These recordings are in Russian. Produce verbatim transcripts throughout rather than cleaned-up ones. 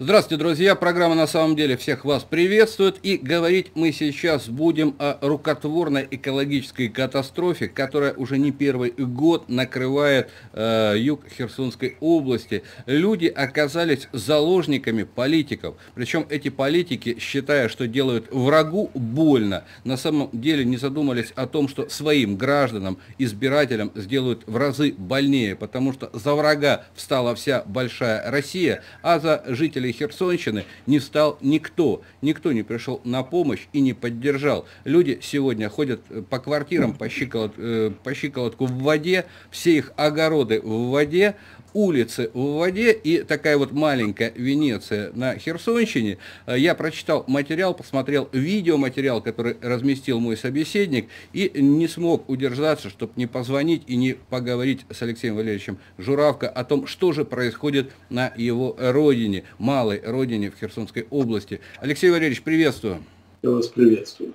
Здравствуйте, друзья! Программа «На самом деле» всех вас приветствует. И говорить мы сейчас будем о рукотворной экологической катастрофе, которая уже не первый год накрывает э, юг Херсонской области. Люди оказались заложниками политиков. Причем эти политики, считая, что делают врагу больно, на самом деле не задумались о том, что своим гражданам, избирателям сделают в разы больнее. Потому что за врага встала вся большая Россия, а за жителей Херсонщины не встал никто. Никто не пришел на помощь и не поддержал. Люди сегодня ходят по квартирам по, щиколот, по щиколотку в воде, все их огороды в воде, улицы в воде, и такая вот маленькая Венеция на Херсонщине. Я прочитал материал, посмотрел видеоматериал, который разместил мой собеседник, и не смог удержаться, чтобы не позвонить и не поговорить с Алексеем Валерьевичем Журавко о том, что же происходит на его родине, малой родине в Херсонской области. Алексей Валерьевич, приветствую. Я вас приветствую.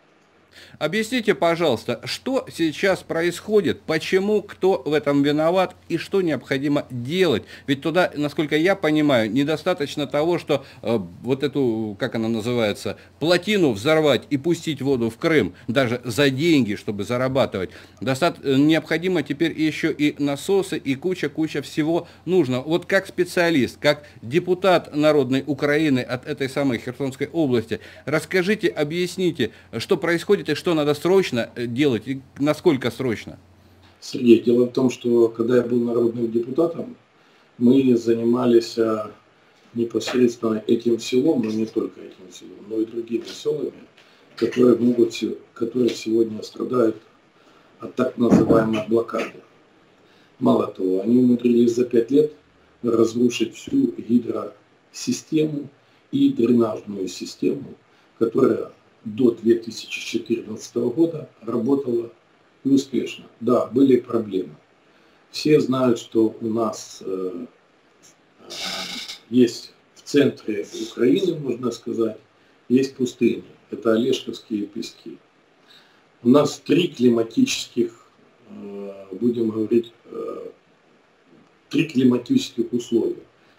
Объясните, пожалуйста, что сейчас происходит, почему, кто в этом виноват и что необходимо делать? Ведь туда, насколько я понимаю, недостаточно того, что э, вот эту, как она называется, плотину взорвать и пустить воду в Крым, даже за деньги, чтобы зарабатывать. Доста- необходимо теперь еще и насосы, и куча-куча всего нужно. Вот как специалист, как депутат Народной Украины от этой самой Херсонской области, расскажите, объясните, что происходит и что надо срочно делать, и насколько срочно? Сергей, дело в том, что когда я был народным депутатом, мы занимались непосредственно этим селом, но не только этим селом, но и другими селами, которые, могут, которые сегодня страдают от так называемой блокады. Мало того, они умудрились за пять лет разрушить всю гидросистему и дренажную систему, которая до две тысячи четырнадцатого года работала и успешно. Да, были проблемы. Все знают, что у нас э, э, есть в центре Украины, можно сказать, есть пустыни. Это Олешковские пески. У нас три климатических, э, будем говорить, э, три климатических условия.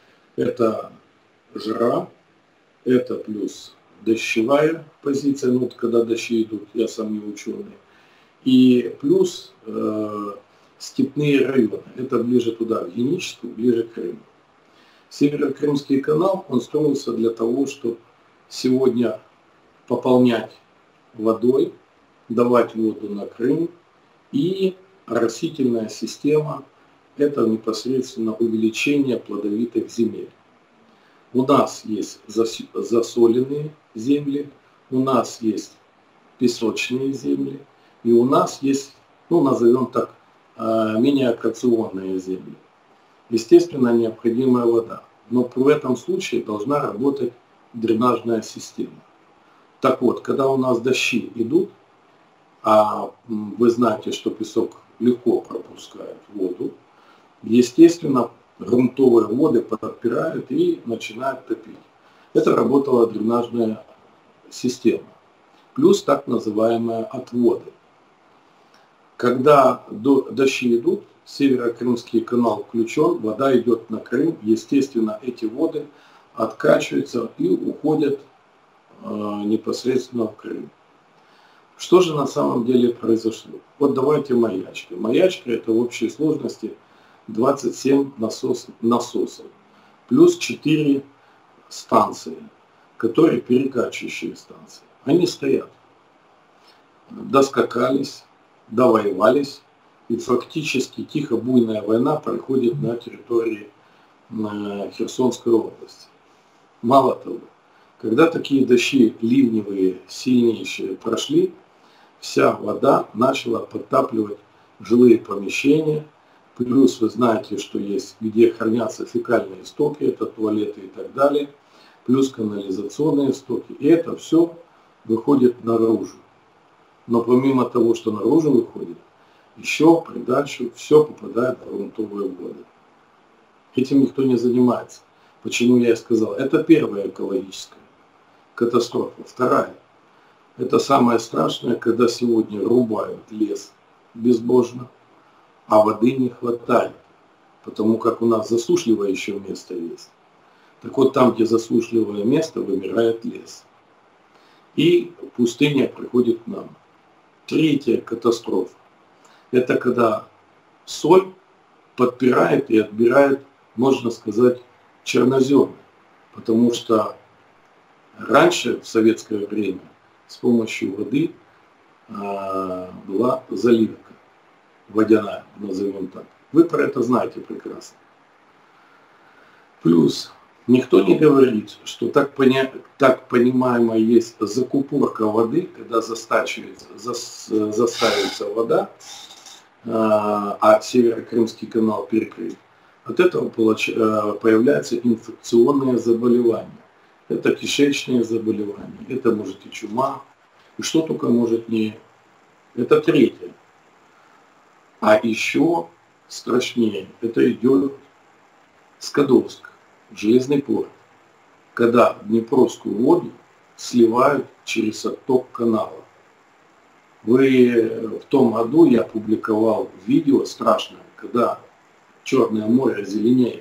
Это жара, это плюс дождевая позиция, ну, вот когда дожди идут, я сам не ученый, и плюс э, степные районы, это ближе туда, в Геническую, ближе к Крыму. Северо-Крымский канал, он строился для того, чтобы сегодня пополнять водой, давать воду на Крым, и растительная система, это непосредственно увеличение плодовитых земель. У нас есть засоленные земли, у нас есть песочные земли, и у нас есть, ну, назовем так, миниакационные земли. Естественно, необходимая вода, но в этом случае должна работать дренажная система. Так вот, когда у нас дожди идут, а вы знаете, что песок легко пропускает воду, естественно, грунтовые воды подпирают и начинают топить. Это работала дренажная система. Плюс так называемые отводы. Когда дожди идут, Северо-Крымский канал включен, вода идет на Крым, естественно, эти воды откачиваются и уходят э, непосредственно в Крым. Что же на самом деле произошло? Вот давайте маячки. Маячка — это в общей сложности двадцать семь насос, насосов, плюс четыре станции, которые перекачивающие станции. Они стоят, доскакались, довоевались, и фактически тихо-буйная война проходит на территории на Херсонской области. Мало того, когда такие дожди ливневые, сильнейшие прошли, вся вода начала подтапливать жилые помещения. Плюс вы знаете, что есть, где хранятся фекальные стоки, это туалеты и так далее, плюс канализационные стоки. И это все выходит наружу. Но помимо того, что наружу выходит, еще придачу все попадает в грунтовые воды. Этим никто не занимается. Почему я и сказал, это первая экологическая катастрофа. Вторая, это самое страшное, когда сегодня рубают лес безбожно, а воды не хватает, потому как у нас засушливое еще место есть. Так вот, там, где засушливое место, вымирает лес. И пустыня приходит к нам. Третья катастрофа. Это когда соль подпирает и отбирает, можно сказать, черноземы. Потому что раньше, в советское время, с помощью воды а, была заливка водяная, назовем так. Вы про это знаете прекрасно. Плюс никто не говорит, что так, поня... так понимаемо есть закупорка воды, когда застачивается, зас... заставится вода, а Северо-Крымский канал перекрыт. От этого получ... появляются инфекционные заболевания. Это кишечные заболевания, это может и чума, и что только может не... Это третье. А еще страшнее, это идет Скадовск, железный порт, когда Днепровскую воду сливают через отток канала. Вы в том году я опубликовал видео страшное, когда Черное море зеленеет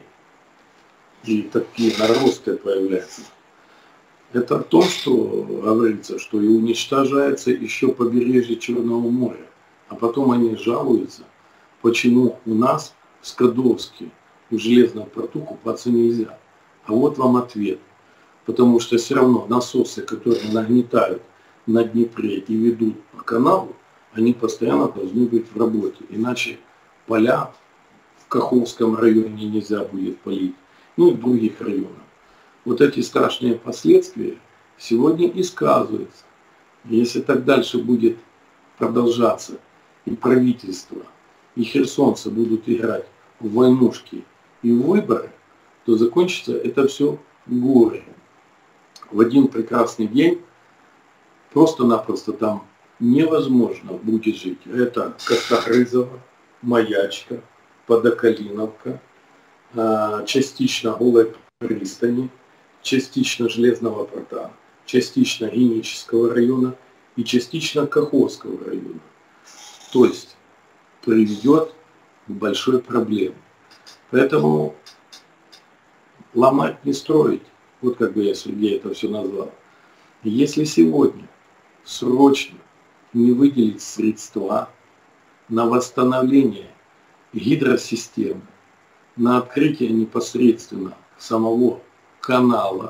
и такие наросты появляются. Это в том, что говорится, что и уничтожается еще побережье Черного моря. А потом они жалуются, почему у нас в Скадовске в железном порту купаться нельзя. А вот вам ответ. Потому что все равно насосы, которые нагнетают на Днепре и ведут по каналу, они постоянно должны быть в работе. Иначе поля в Каховском районе нельзя будет полить, ну и в других районах. Вот эти страшные последствия сегодня и сказываются. Если так дальше будет продолжаться, и правительство, и херсонцы будут играть в войнушки и в выборы, то закончится это все горем. В один прекрасный день просто-напросто там невозможно будет жить. Это Костогрызово, Маячка, Подокалиновка, частично Голой пристани, частично Железного порта, частично Генического района и частично Каховского района. То есть приведет к большой проблеме. Поэтому ломать не строить. Вот как бы я, Сергей, это все назвал. Если сегодня срочно не выделить средства на восстановление гидросистемы, на открытие непосредственно самого канала,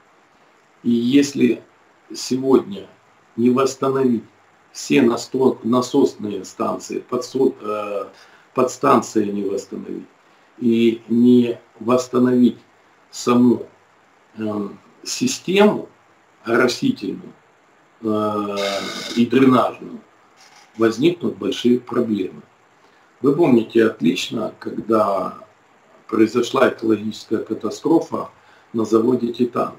и если сегодня не восстановить все насосные станции, подстанции не восстановить, и не восстановить саму э, систему оросительную э, и дренажную, возникнут большие проблемы. Вы помните отлично, когда произошла экологическая катастрофа на заводе «Титан».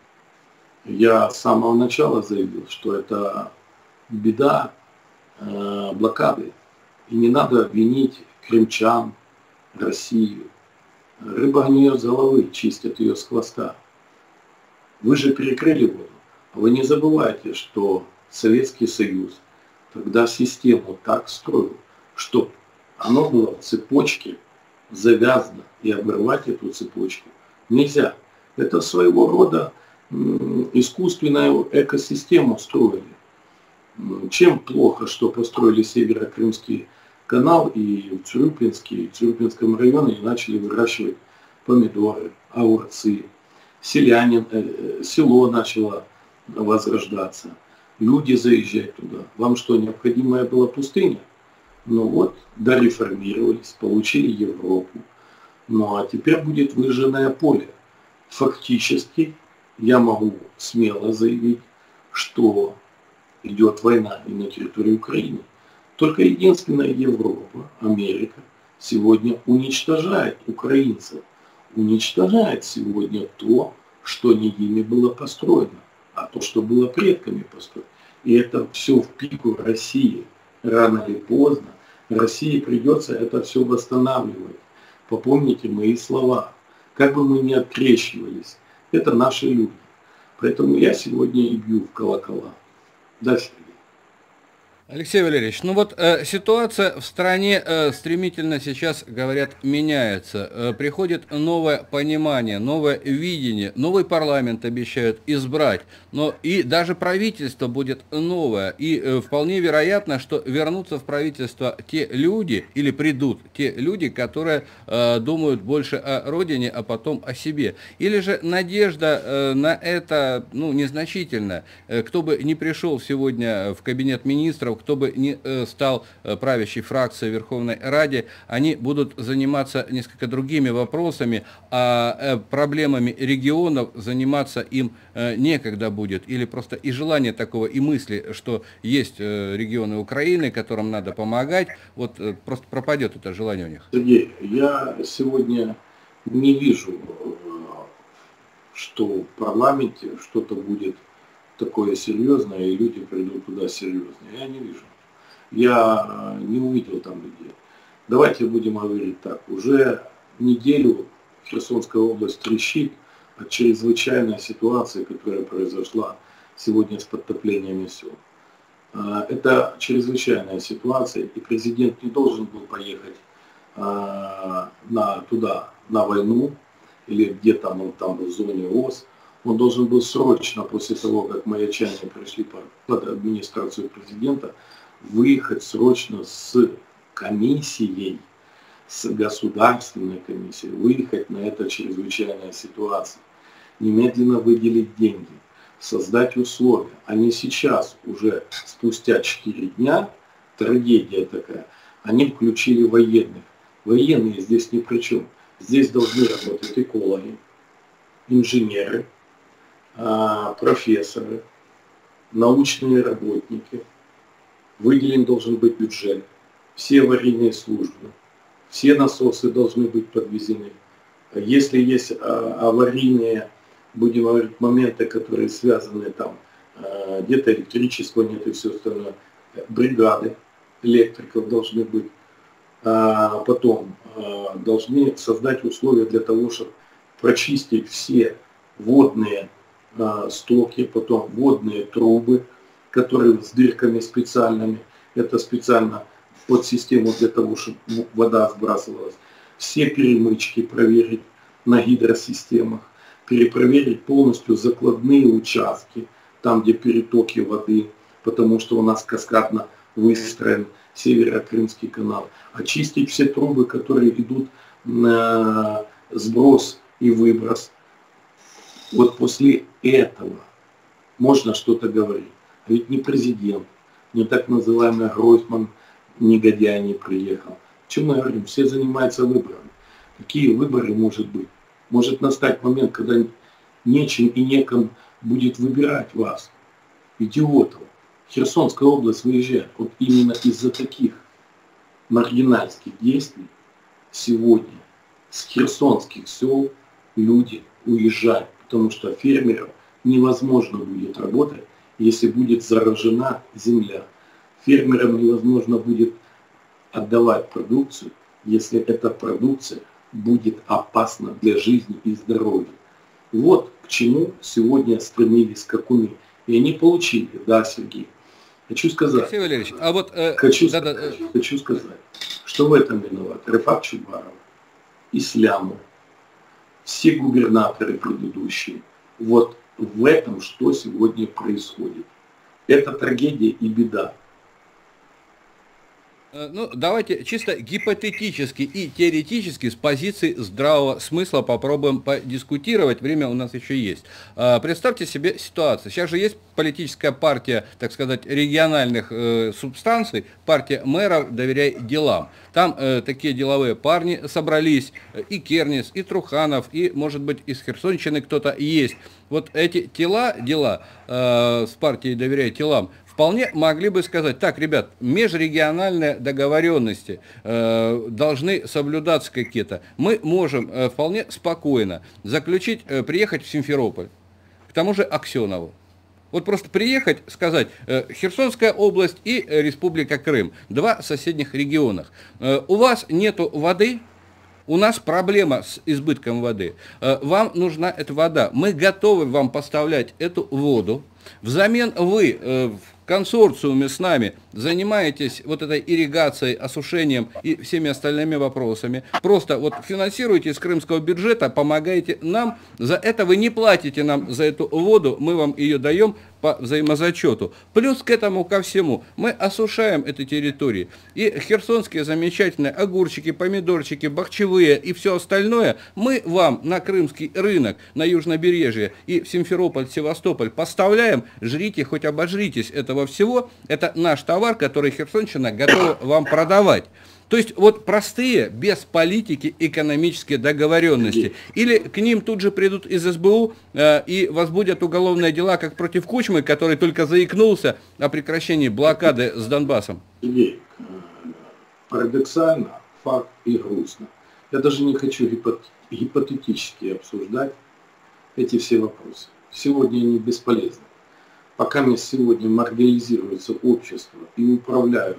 Я с самого начала заявил, что это беда э, блокады. И не надо винить крымчан, Россию. Рыба гниет с головы, чистят ее с хвоста. Вы же перекрыли воду. Вы не забывайте, что Советский Союз тогда систему так строил, чтобы оно было в цепочке завязано, и оборвать эту цепочку нельзя. Это своего рода искусственную экосистему строили. Чем плохо, что построили Северо-Крымский канал и в Цюрюпинске, в Цюрюпинском районе начали выращивать помидоры, огурцы. Селянин, э, село начало возрождаться. Люди заезжают туда. Вам что, необходимая была пустыня? Ну вот, дореформировались, получили Европу. Ну а теперь будет выжженное поле. Фактически я могу смело заявить, что идет война и на территории Украины. Только единственная Европа, Америка, сегодня уничтожает украинцев. Уничтожает сегодня то, что не ими было построено, а то, что было предками построено. И это все в пику России. Рано или поздно России придется это все восстанавливать. Попомните мои слова. Как бы мы ни открещивались, это наши люди. Поэтому я сегодня и бью в колокола. Да, Сергей. Алексей Валерьевич, ну вот э, ситуация в стране э, стремительно сейчас, говорят, меняется. Э, приходит новое понимание, новое видение, новый парламент обещают избрать, но и даже правительство будет новое. И э, вполне вероятно, что вернутся в правительство те люди, или придут те люди, которые э, думают больше о родине, а потом о себе. Или же надежда э, на это, ну, незначительна. Э, кто бы не пришел сегодня в кабинет министров, кто бы не э, стал э, правящей фракцией Верховной Раде, они будут заниматься несколько другими вопросами, а э, проблемами регионов заниматься им э, некогда будет. Или просто и желание такого, и мысли, что есть э, регионы Украины, которым надо помогать, вот э, просто пропадет это желание у них. Сергей, я сегодня не вижу, что в парламенте что-то будет такое серьезное, и люди придут туда серьезные. Я не вижу. Я не увидел там людей. Давайте будем говорить так. Уже неделю Херсонская область трещит от чрезвычайной ситуации, которая произошла сегодня с подтоплениями сел. Это чрезвычайная ситуация, и президент не должен был поехать на, туда, на войну, или где там он там был в зоне ОС. Он должен был срочно, после того, как маячане пришли под администрацию президента, выехать срочно с комиссией, с государственной комиссией, выехать на это чрезвычайная ситуация, немедленно выделить деньги, создать условия. А не сейчас, уже спустя четыре дня, трагедия такая, они включили военных. Военные здесь ни при чем. Здесь должны работать экологи, инженеры, профессоры, научные работники. Выделен должен быть бюджет, все аварийные службы, все насосы должны быть подвезены. Если есть аварийные, будем говорить, моменты, которые связаны там, где-то электричества нет и все остальное, бригады электриков должны быть. Потом должны создать условия для того, чтобы прочистить все водные стоки, потом водные трубы, которые с дырками специальными. Это специально под систему для того, чтобы вода сбрасывалась. Все перемычки проверить на гидросистемах, перепроверить полностью закладные участки, там, где перетоки воды, потому что у нас каскадно выстроен Северо-Крымский канал. Очистить все трубы, которые идут на сброс и выброс. Вот после этого можно что-то говорить. А ведь не президент, не так называемый Гройсман, негодяй, не приехал. О чем мы говорим? Все занимаются выборами. Какие выборы может быть? Может настать момент, когда нечем и неком будет выбирать вас, идиотов. Херсонская область выезжает. Вот именно из-за таких маргинальских действий сегодня с херсонских сел люди уезжают, потому что фермерам невозможно будет работать, если будет заражена земля. Фермерам невозможно будет отдавать продукцию, если эта продукция будет опасна для жизни и здоровья. Вот к чему сегодня стремились скакуны. И они получили, да, Сергей. Хочу сказать, Алексей Валерьевич, а вот, э, хочу, да, сказать да, хочу сказать, что в этом виноват Рефат Чубаров, Ислямов, все губернаторы предыдущие. Вот в этом что сегодня происходит. Это трагедия и беда. Ну, давайте чисто гипотетически и теоретически с позиции здравого смысла попробуем подискутировать. Время у нас еще есть. Представьте себе ситуацию. Сейчас же есть политическая партия, так сказать, региональных э, субстанций, партия мэров «Доверяй делам». Там э, такие деловые парни собрались, и Кернес, и Труханов, и, может быть, из Херсонщины кто-то есть. Вот эти тела, дела э, с партией «Доверяй делам» вполне могли бы сказать: так, ребят, межрегиональные договоренности э, должны соблюдаться какие-то. Мы можем э, вполне спокойно заключить, э, приехать в Симферополь, к тому же Аксенову. Вот просто приехать, сказать, э, Херсонская область и э, Республика Крым, два соседних региона. Э, у вас нету воды, у нас проблема с избытком воды. Э, вам нужна эта вода. Мы готовы вам поставлять эту воду. Взамен вы... Э, консорциуме с нами занимаетесь вот этой ирригацией, осушением и всеми остальными вопросами, просто вот финансируйте из крымского бюджета, помогайте нам, за это вы не платите нам за эту воду, мы вам ее даем по взаимозачету. Плюс к этому ко всему мы осушаем эти территории. И херсонские замечательные огурчики, помидорчики, бахчевые и все остальное мы вам на крымский рынок, на южнобережье и в Симферополь, Севастополь поставляем. Жрите, хоть обожритесь этого всего. Это наш товар, который Херсонщина готова вам продавать. То есть вот простые, без политики, экономические договоренности. Или к ним тут же придут из эс бэ у э, и возбудят уголовные дела, как против Кучмы, который только заикнулся о прекращении блокады с Донбассом. Сергей, парадоксально, факт и грустно. Я даже не хочу гипот гипотетически обсуждать эти все вопросы. Сегодня они бесполезны. Пока мы сегодня маргинализируется общество и управляют,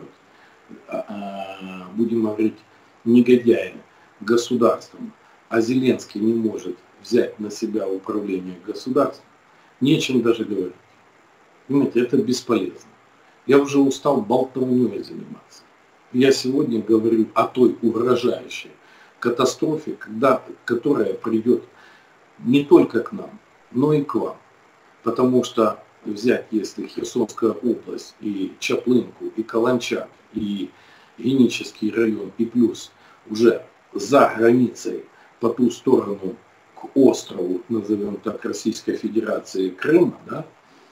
будем говорить, негодяи государством, а Зеленский не может взять на себя управление государством, нечем даже говорить. Понимаете, это бесполезно. Я уже устал болтовней заниматься. Я сегодня говорю о той угрожающей катастрофе, когда, которая придет не только к нам, но и к вам. Потому что взять, если Херсонская область, и Чаплынку, и Каланчак, и Генический район, и плюс уже за границей, по ту сторону к острову, назовем так, Российской Федерации Крыма, да,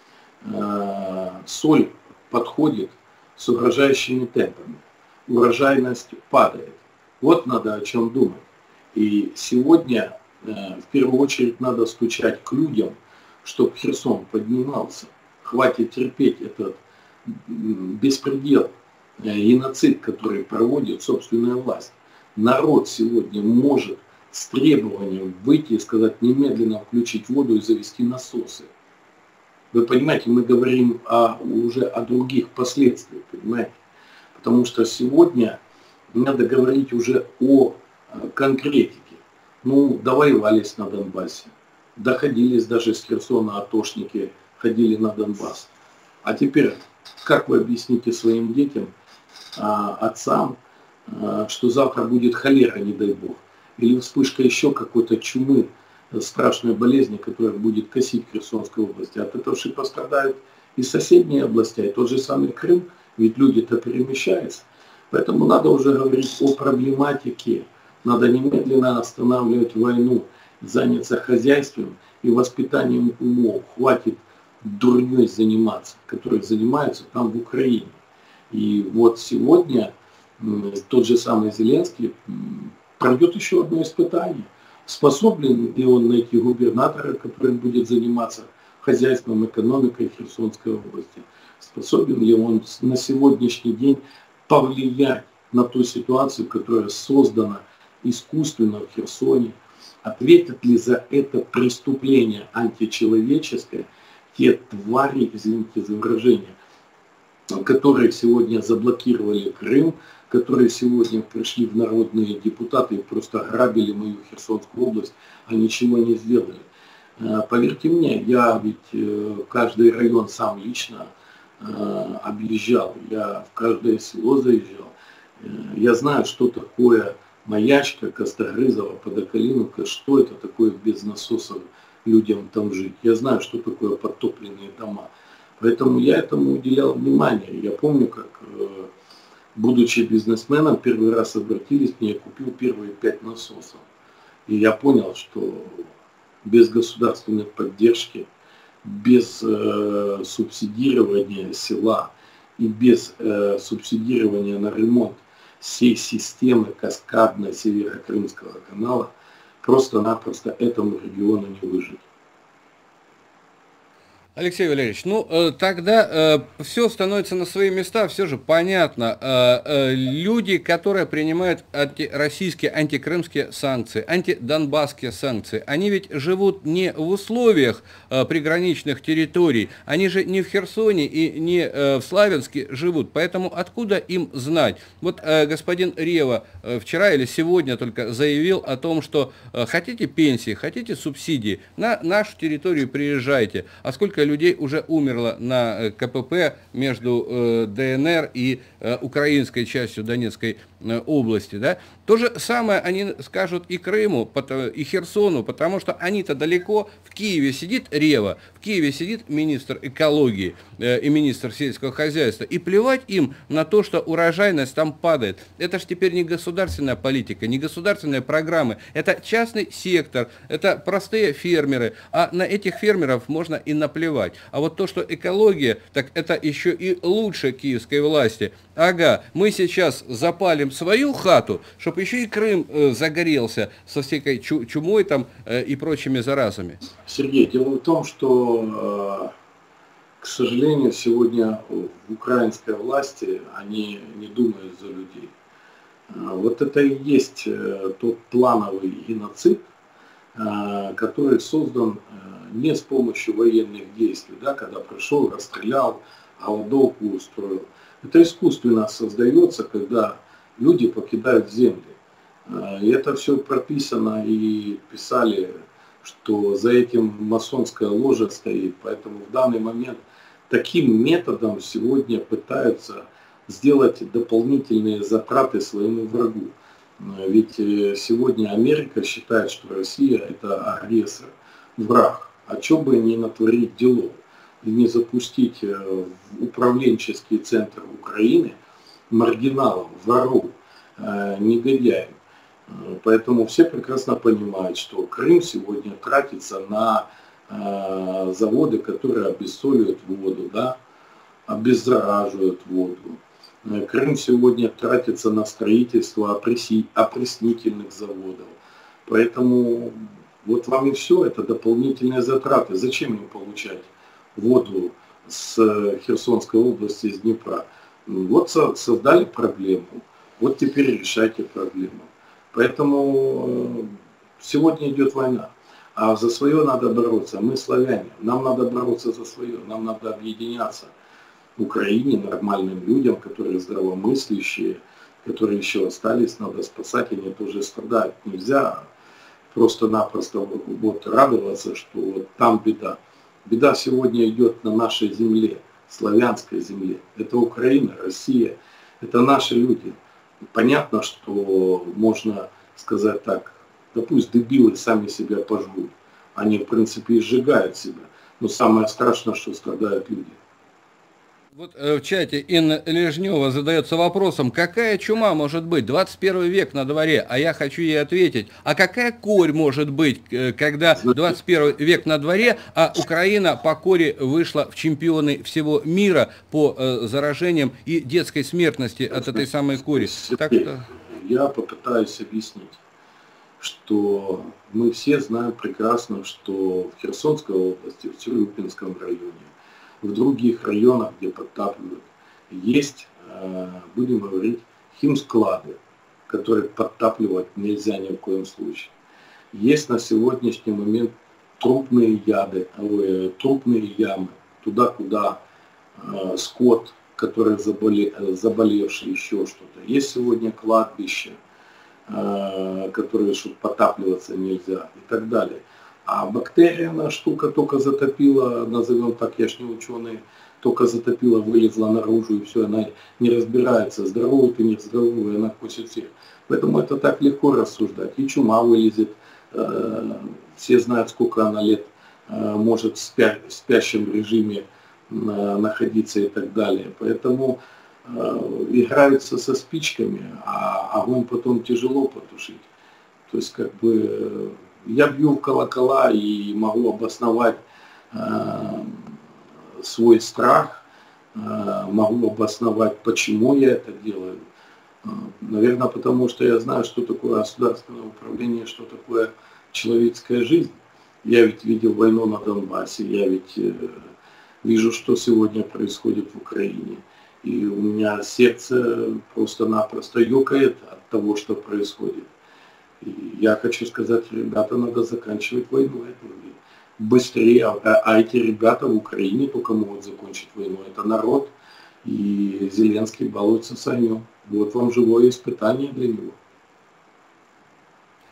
э, соль подходит с угрожающими темпами. Урожайность падает. Вот надо о чем думать. И сегодня э, в первую очередь надо стучать к людям, чтобы Херсон поднимался. Хватит терпеть этот беспредел, геноцид, который проводит собственная власть. Народ сегодня может с требованием выйти и сказать немедленно включить воду и завести насосы. Вы понимаете, мы говорим о, уже о других последствиях, понимаете? Потому что сегодня надо говорить уже о конкретике. Ну, довоевались на Донбассе. Доходились даже с Херсона атошники, ходили на Донбасс. А теперь, как вы объясните своим детям, отцам, что завтра будет холера, не дай бог, или вспышка еще какой-то чумы, страшной болезни, которая будет косить Херсонской области. От этого же пострадают и соседние области, и тот же самый Крым, ведь люди-то перемещаются. Поэтому надо уже говорить о проблематике, надо немедленно останавливать войну, заняться хозяйством и воспитанием умов. Хватит дурней заниматься, которые занимаются там в Украине. И вот сегодня тот же самый Зеленский пройдет еще одно испытание. Способен ли он найти губернатора, который будет заниматься хозяйством, экономикой Херсонской области? Способен ли он на сегодняшний день повлиять на ту ситуацию, которая создана искусственно в Херсоне? Ответят ли за это преступление античеловеческое те твари, извините за выражение, которые сегодня заблокировали Крым, которые сегодня пришли в народные депутаты и просто грабили мою Херсонскую область, а ничего не сделали. Поверьте мне, я ведь каждый район сам лично объезжал, я в каждое село заезжал. Я знаю, что такое Маячка, Костогрызова, Подокалиновка, что это такое без насосов людям там жить. Я знаю, что такое подтопленные дома. Поэтому я этому уделял внимание. Я помню, как, будучи бизнесменом, первый раз обратились к мне, я купил первые пять насосов. И я понял, что без государственной поддержки, без э, субсидирования села и без э, субсидирования на ремонт всей системы каскадной Северо-Крымского канала просто-напросто этому региону не выжить. Алексей Валерьевич, ну э, тогда э, все становится на свои места, все же понятно. Э, э, люди, которые принимают антироссийские, антикрымские санкции, антидонбасские санкции, они ведь живут не в условиях э, приграничных территорий, они же не в Херсоне и не э, в Славянске живут, поэтому откуда им знать? Вот э, господин Рева э, вчера или сегодня только заявил о том, что э, хотите пенсии, хотите субсидии, на нашу территорию приезжайте, а сколько людей уже умерло на КПП между э, ДНР и э, украинской частью Донецкой э, области, да? То же самое они скажут и Крыму, и Херсону, потому что они-то далеко. В Киеве сидит Рева, в Киеве сидит министр экологии э, и министр сельского хозяйства, и плевать им на то, что урожайность там падает. Это же теперь не государственная политика, не государственные программы, это частный сектор, это простые фермеры, а на этих фермеров можно и наплевать. А вот то, что экология, так это еще и лучше киевской власти. Ага, мы сейчас запалим свою хату, чтобы еще и Крым э, загорелся со всякой чу чумой там э, и прочими заразами. Сергей, дело в том, что, э, к сожалению, сегодня в украинской власти они не думают за людей. Э, вот это и есть э, тот плановый геноцид, э, который создан э, не с помощью военных действий, да, когда пришел, расстрелял, голодовку устроил. Это искусственно создается, когда люди покидают земли. И это все прописано и писали, что за этим масонская ложа стоит. Поэтому в данный момент таким методом сегодня пытаются сделать дополнительные затраты своему врагу. Ведь сегодня Америка считает, что Россия это агрессор, враг. А что бы не натворить делов и не запустить в управленческий центр Украины маргиналов, воров, негодяев. Поэтому все прекрасно понимают, что Крым сегодня тратится на э, заводы, которые обессоливают воду, да, обеззараживают воду. Крым сегодня тратится на строительство опресни, опреснительных заводов. Поэтому вот вам и все, это дополнительные затраты. Зачем им получать воду с Херсонской области, из Днепра? Вот создали проблему, вот теперь решайте проблему. Поэтому сегодня идет война, а за свое надо бороться. Мы славяне, нам надо бороться за свое, нам надо объединяться. Украине, нормальным людям, которые здравомыслящие, которые еще остались, надо спасать, они тоже страдают. Нельзя просто-напросто вот радоваться, что вот там беда. Беда сегодня идет на нашей земле, славянской земле. Это Украина, Россия, это наши люди. Понятно, что можно сказать так, да пусть дебилы сами себя пожгут. Они, в принципе, и сжигают себя. Но самое страшное, что страдают люди. Вот в чате Инна Лежнева задается вопросом, какая чума может быть? двадцать первый век на дворе, а я хочу ей ответить, а какая корь может быть, когда двадцать первый век на дворе, а Украина по коре вышла в чемпионы всего мира по э, заражениям и детской смертности от этой самой кори? Так что... Я попытаюсь объяснить, что мы все знаем прекрасно, что в Херсонской области, в Тюрюпинском районе, в других районах, где подтапливают, есть, будем говорить, химсклады, которые подтапливать нельзя ни в коем случае. Есть на сегодняшний момент трупные яды, трупные ямы, туда, куда скот, который заболе, заболевший, еще что-то. Есть сегодня кладбища, которые, чтобы потапливаться нельзя и так далее. А бактерия, она штука только затопила, назовем так, я ж не ученый, только затопила, вылезла наружу и все, она не разбирается, здоровый ты, не здоровый, она косит всех. Поэтому это так легко рассуждать. И чума вылезет, все знают, сколько она лет может в спя, спящем режиме находиться и так далее. Поэтому играются со спичками, а огонь потом тяжело потушить. То есть как бы... Я бью в колокола и могу обосновать э, свой страх, э, могу обосновать, почему я это делаю. Э, наверное, потому что я знаю, что такое государственное управление, что такое человеческая жизнь. Я ведь видел войну на Донбассе, я ведь э, вижу, что сегодня происходит в Украине. И у меня сердце просто-напросто ёкает от того, что происходит. И я хочу сказать, ребята, надо заканчивать войну. Быстрее. А, а эти ребята в Украине только могут закончить войну. Это народ. И Зеленский балуется с огнем. Вот вам живое испытание для него.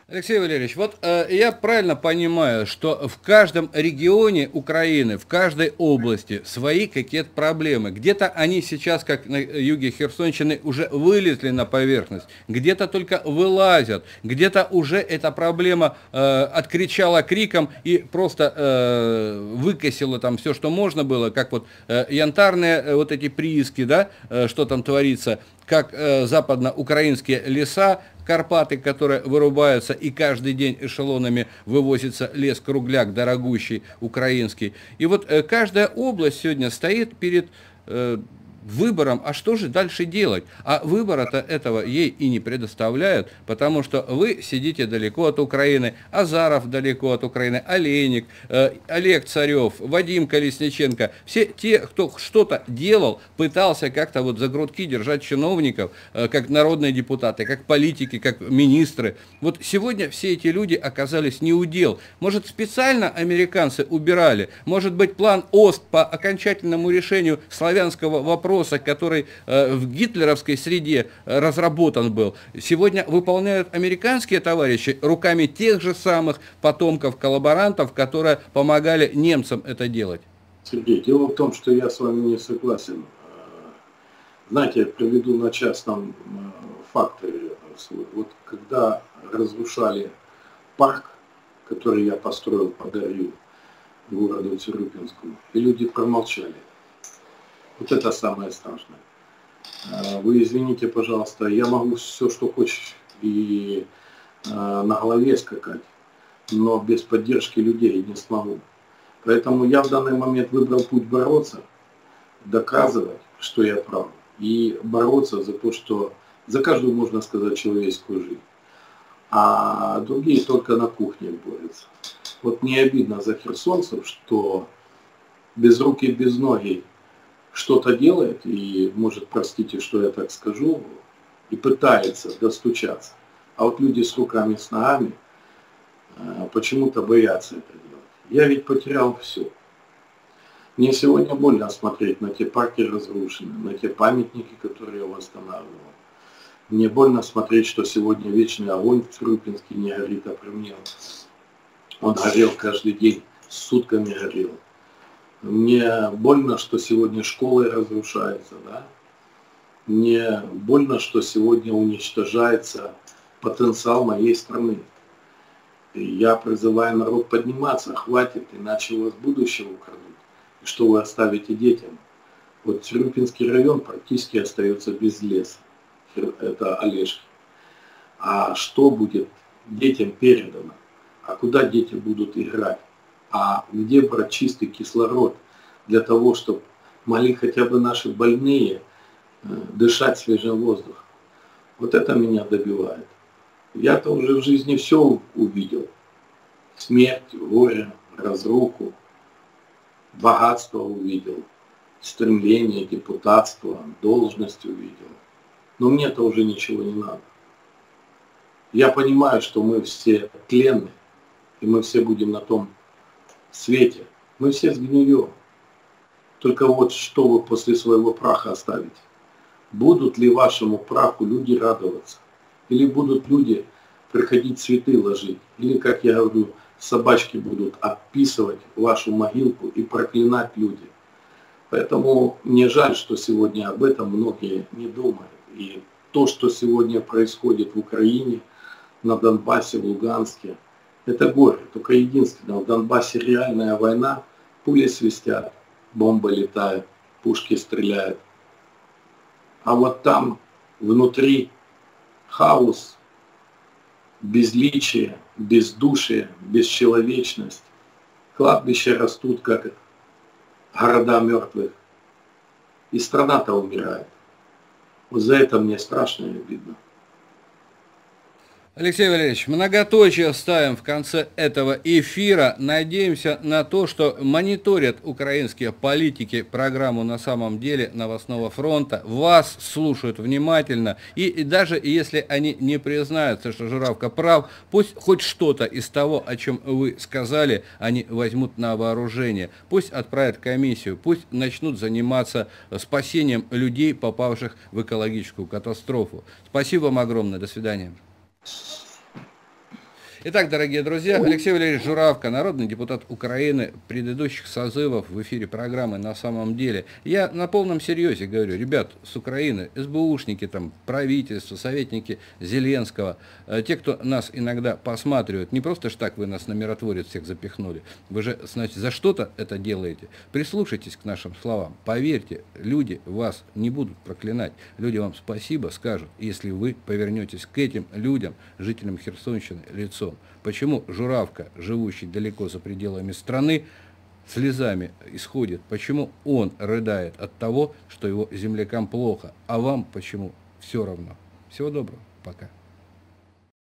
Алексей Валерьевич, вот э, я правильно понимаю, что в каждом регионе Украины, в каждой области свои какие-то проблемы. Где-то они сейчас, как на юге Херсонщины, уже вылезли на поверхность, где-то только вылазят, где-то уже эта проблема э, откричала криком и просто э, выкосила там все, что можно было, как вот э, янтарные э, вот эти прииски, да, э, что там творится, как э, западноукраинские леса, Карпаты, которые вырубаются, и каждый день эшелонами вывозится лес-кругляк, дорогущий, украинский. И вот э, каждая область сегодня стоит перед э, выбором, а что же дальше делать? А выбора-то этого ей и не предоставляют, потому что вы сидите далеко от Украины, Азаров далеко от Украины, Олейник, э, Олег Царев, Вадим Колесниченко, все те, кто что-то делал, пытался как-то вот за грудки держать чиновников, э, как народные депутаты, как политики, как министры. Вот сегодня все эти люди оказались не у дел. Может, специально американцы убирали? Может быть, план ОСТ по окончательному решению славянского вопроса, который э, в гитлеровской среде э, разработан был, сегодня выполняют американские товарищи руками тех же самых потомков коллаборантов, которые помогали немцам это делать? Сергей, дело в том, что я с вами не согласен. Знаете, я приведу на частном факторе свой. Вот когда разрушали парк, который я построил, подарил городу Цирюпинскому, и люди промолчали. Вот это самое страшное. Вы извините, пожалуйста, я могу все, что хочешь, и э, на голове скакать, но без поддержки людей не смогу. Поэтому я в данный момент выбрал путь бороться, доказывать, что я прав, и бороться за то, что за каждую, можно сказать, человеческую жизнь. А другие только на кухне борются. Вот мне обидно за херсонцев, что без руки, без ноги что-то делает, и, может, простите, что я так скажу, и пытается достучаться. А вот люди с руками, с ногами э, почему-то боятся это делать. Я ведь потерял все. Мне сегодня больно смотреть на те парки разрушенные, на те памятники, которые я восстанавливал. Мне больно смотреть, что сегодня вечный огонь в Цирюпинске не горит, а при мне он горел каждый день, сутками горел. Мне больно, что сегодня школы разрушаются, да? Мне больно, что сегодня уничтожается потенциал моей страны. И я призываю народ подниматься, хватит, иначе у вас будущее украдут. И что вы оставите детям? Вот Цирюпинский район практически остается без леса. Это Олежки. А что будет детям передано? А куда дети будут играть? А где брать чистый кислород для того, чтобы могли хотя бы наши больные дышать свежим воздухом? Вот это меня добивает. Я-то уже в жизни все увидел. Смерть, горе, разруху, богатство увидел, стремление, депутатство, должность увидел. Но мне-то уже ничего не надо. Я понимаю, что мы все тленны, и мы все будем на том свете. Мы все сгнием. Только вот что вы после своего праха оставите? Будут ли вашему праху люди радоваться? Или будут люди приходить цветы ложить? Или, как я говорю, собачки будут описывать вашу могилку и проклинать люди? Поэтому мне жаль, что сегодня об этом многие не думают. И то, что сегодня происходит в Украине, на Донбассе, в Луганске, это горе. Только единственное, в Донбассе реальная война, пули свистят, бомбы летают, пушки стреляют. А вот там внутри хаос, безличие, бездушие, бесчеловечность. Кладбища растут, как города мертвых. И страна-то умирает. Вот за это мне страшно и обидно. Алексей Валерьевич, многоточие ставим в конце этого эфира. Надеемся на то, что мониторят украинские политики программу «На самом деле» новостного фронта, вас слушают внимательно, и, и даже если они не признаются, что Журавка прав, пусть хоть что-то из того, о чем вы сказали, они возьмут на вооружение. Пусть отправят комиссию, пусть начнут заниматься спасением людей, попавших в экологическую катастрофу. Спасибо вам огромное, до свидания. Итак, дорогие друзья, Алексей Валерьевич Журавка, народный депутат Украины предыдущих созывов в эфире программы «На самом деле». Я на полном серьезе говорю, ребят с Украины, СБУшники, там, правительство, советники Зеленского, э, те, кто нас иногда посматривают, не просто ж так вы нас на миротворец всех запихнули, вы же, значит, за что-то это делаете. Прислушайтесь к нашим словам, поверьте, люди вас не будут проклинать, люди вам спасибо скажут, если вы повернетесь к этим людям, жителям Херсонщины, лицом. Почему Журавка, живущий далеко за пределами страны, слезами исходит? Почему он рыдает от того, что его землякам плохо, а вам почему все равно? Всего доброго, пока.